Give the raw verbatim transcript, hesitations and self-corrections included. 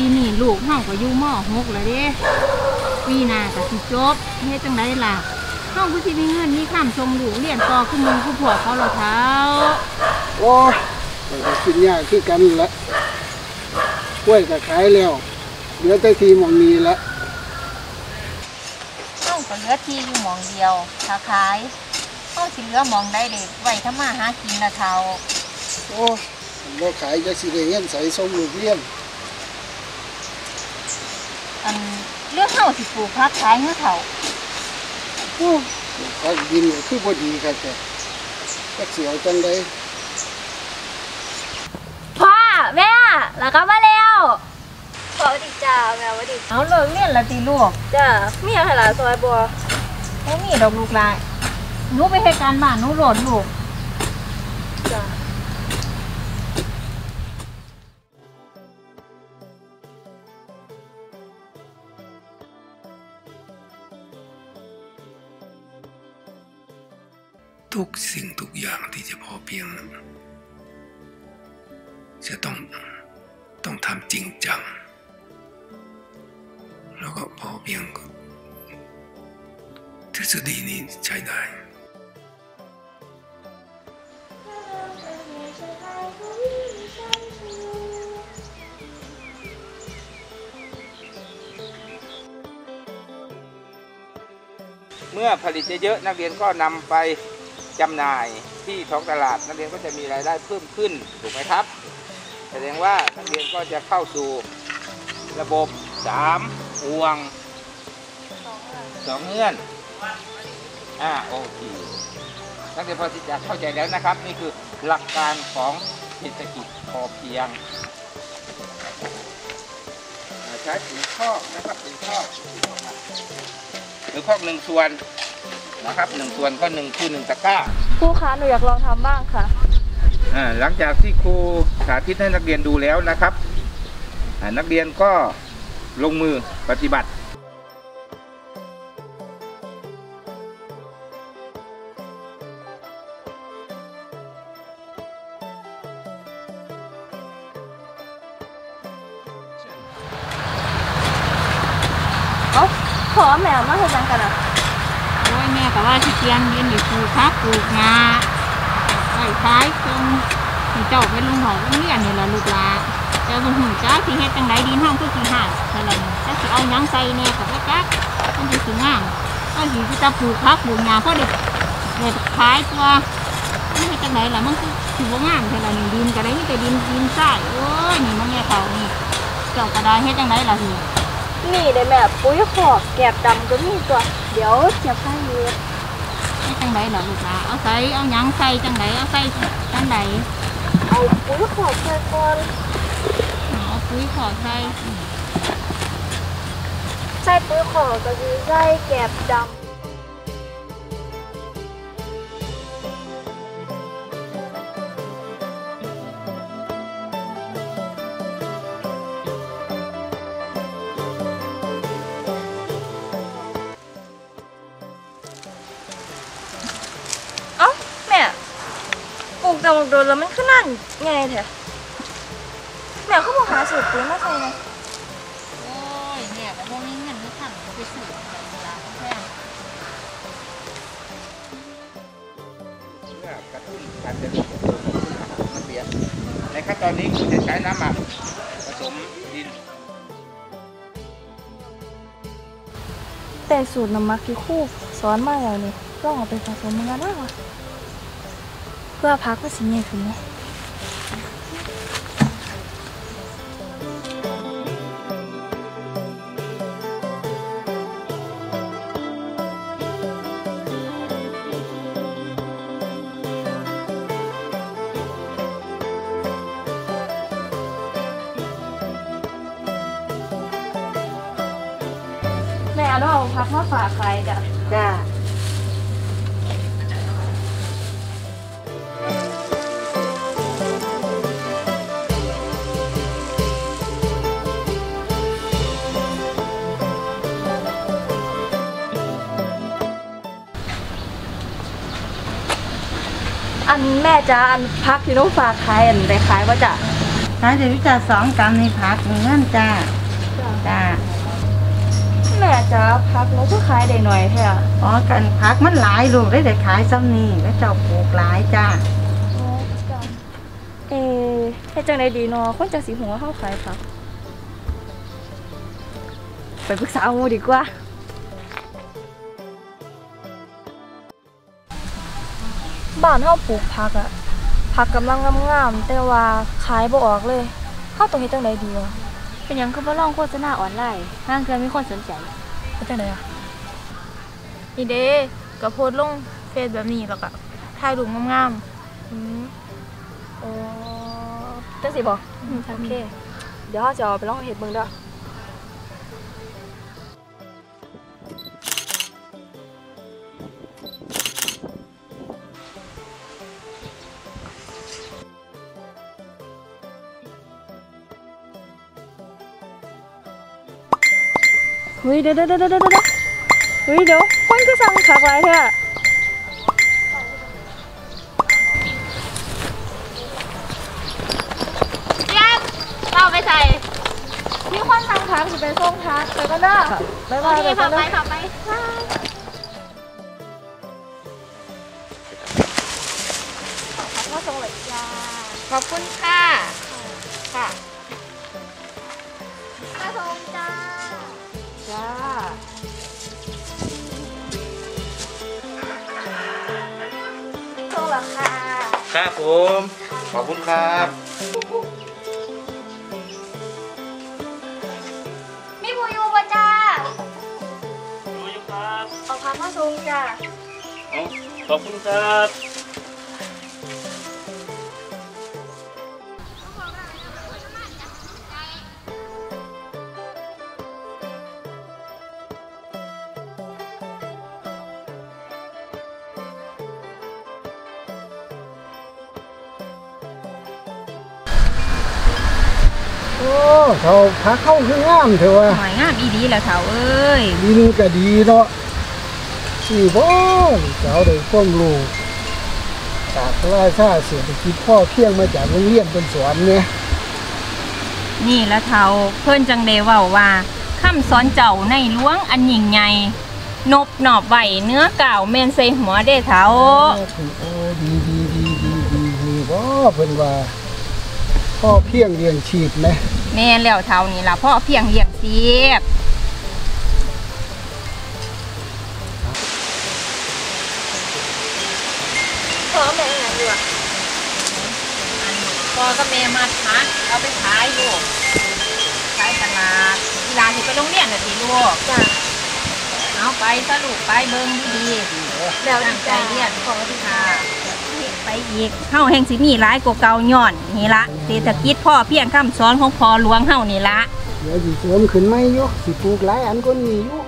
ปีนี้ลูกห้องก็อยู่มอหกเลยเด้ปีหน้าก็สิจบเฮ็ดจังไดล่ะห้องผู้ที่มีเงินมีข้ามชมลูกเรียนต่อขึ้นมือผู้ผัวเขาหรอเท้าโอ้ยก็กินยากคือกันละกล้วยก็ขายแล้วเหลือแต่ทีมองมีละห้องก็เหลือทีอยู่หมองเดียวถ้าขายห้องสิเหลือหมองได้เด็กไว้ทำมาหากินนะเท้าโอ้บ่ขายจะสิได้เงินใส่ส่งลูกเรียนอันเรื่องเท้าสิปลูกพักขายเงาเท้าโอ้พักดินคือบ่ดีครับแต่ก็เสียวจังได้พ่อแม่แล้วก็มาแล้วสวัสดีจ้าแม่สวัสดีเอาเลิกเรียนละตีลูกจ้ามีอะไรล่ะซอยบัวไม่มีดอกลูกลายหนูไปให้การบ้านหนูโหลดลูกจ้าทุกสิ่งทุกอย่างที่จะพอเพียงจะต้องต้องทำจริงจังแล้วก็พอเพียงทฤษฎีนี้ใช้ได้เมื่อผลิตเยอะๆนักเรียนก็นำไปจำหน่ายที่ท้องตลาดนักเรียนก็จะมีรายได้เพิ่มขึ้นถูกไหมครับแสดงว่านักเรียนก็จะเข้าสู่ระบบสามห่วงสองเงื่อนอ่าโอเคนักเรียนพอที่จะเข้าใจแล้วนะครับนี่คือหลักการของเศรษฐกิจพอเพียงใช้ถึงข้อนะครับถึงข้อหรือข้อหนึ่งส่วนนะครับหนึ่งส่วนก็หนึ่งคือหนึ่งตะกร้าครูคะหนูอยากลองทำบ้างค่ะอ่าหลังจากที่ครูสาธิตให้นักเรียนดูแล้วนะครับนักเรียนก็ลงมือปฏิบัติเอ้าขอแม่มาเฮ็ดจังกันอ่ะโอ้ยแม่ก็ว่าที่เตรียมเรียนอยู่ปลูกพักปลูกงาไอ้ท้ายตรงที่เจ้าไปลงหอโรงเรียนนี่แหละลูกหลานเจ้าบุญหุ่นจ้าที่เฮ็ดจังไดดินห้องคือที่ห่างอะไรจ้าสิเอาหยังใส่เนี่ยกับจักมันจะสิงามก็สิจะปลูกพักปลูกงาเพราะเด็กเด็กขายตัวไม่เฮ็ดจังไดล่ะมันคือสิบ่งามเท่านั้นดินก็ได้มีแต่ดินดินทรายโอ้ยนี่มันแย่เขานี่เจ้าก็ได้เฮ็ดจังไดล่ะทีนี่ได้แม่ปุ๋ยขอกแกบดำก็มีตัวเดี๋ยวเสียบให้เยอะให้จังไดล่ะลูกหลานเอาใส่เอาหยังใส่จังไดเอาใส่จังไดเอาปุ๋ยขอกใส่ก่อนเอาปุ๋ยขอกใส่ใส่ปุ๋ยขอกก็คือใส่แกบดำแต่โดนแล้วมันขึ้นนั่นไงเถอะแม่เขาบอกหาสูตรปุ๋ยมาใส่ไงโอ้ยแม่ก็บ่มีเงินนี่ขันก็ไปซื้อเวลาแพงเพื่อกระตุ้นการเจริญเติบโตของนักเรียนในขั้นตอนนี้คุณจะใช้น้ำหมักผสมดินแต่สูตรน้ำหมักที่ครูสอนมาแล้วนี่ลองเอาไปผสมกันได้ไหมเพื่อพักก็สิเงี้ยขึ้นไหมแม่เอาพักมาฝากใครจ้ะจ้าอันแม่จ้าอันพักที่ต้องฝากขายอันได้ขายว่าจ้ะขายเดี๋ยวจะสองกรัมในผักเงินจ้าจ้าแม่จ้าพักหนูก็ขายได้หน่อยแท้อ๋อกันผักมันหลายลูกได้แต่ขายซ้ำนี่แล้วเจ้าปลูกหลายจ้าเอให้จังไดดีเนาะคนจะสิหัวเฮาขายผักไปปรึกษาหมู่ดีกว่าบ้านเฮาปลูกผักอะผักกำลังงามๆแต่ว่าขายบ่ออกเลยเฮาต้องเฮ็ดจังไดดีวะเป็นหยังคือบ่ลองโฆษณาออนไลน์ห้างเทื่อมีคนสนใจเป็นจังไดอ่ะนี่เด้ก็โพสต์ลงเฟซแบบนี้แล้วก็ถ่ายรูปงามๆอืมอ๋อจังสิบ่อืมโอเคเดี๋ยวเฮาจะเอาไปลองเฮ็ดเบิ่งเด้อเฮ้ยเดี๋ยวเดี๋ยวเดี๋ยวเดี๋ยวเฮ้ยเดี๋ยวคนก็สั่งผักหลายแท้เจี๊ยบเราไปใส่มีคนสั่งผักจะไปส่งผักไปก็ได้ไปไปไปไปไปไปมาส่งเลยจ้าขอบคุณค่ะค่ะมาส่งจ้าจ้าส่งแล้วค่ะครับผมขอบคุณครับมีผู้อยู่ป่ะจ้าอยู่อยู่ครับเอาผักมาส่งจ้าขอบคุณครับโอ้เขาพักเข้าคืองามเถอะวะหอยงามอีดีแหละเถาเอ้ยดีนึงก็ดีเนาะนี่บ่เจ้าได้ความรู้จากราชาเศรษฐกิจพ่อเพียงมาจากโรงเรียนเป็นสอนเนี่ยนี่ละเถาเพิ่นจังได้เว้าว่าคำสอนเจ้าในหลวงอันยิ่งใหญ่นบหนอบไหวเนื้อเก่าแม่นใส่หัวได้เถาโอ้ดีดีดีดีดีนี่บ่เพิ่นว่าพ่อเพียงเลี้ยงชีพไหมแม่แล้วเท่านี้ล่ะพ่อเพียงเลี้ยงชีพพ่อแม่ไหนอยู่อ่ะพ่อกับแม่มาพักเอาไปขายอยู่ขายตลาดเวลาที่ไปโรงเรียนน่ะสิลูกจ้ะเอาไปสรุปไปเบิ่งดีๆแล้วตั้งใจเรียนขอที่ค่ะไปอีกเฮาแห่งสิมีหลายกว่าเก่าย้อนนี่ละเศรษฐกิจพ่อเพียงคำสอนของพ่อหลวงเฮานี่ละเดี๋ยวสิเสริมขึ้นไหมอยู่สิปลูกหลายอันก็มีอยู่